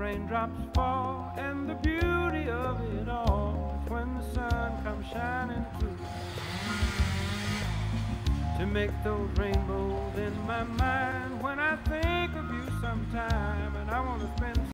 raindrops fall, and the beauty of it all is when the sun comes shining through to make those rainbows in my mind when I think of you sometime, and I want to spend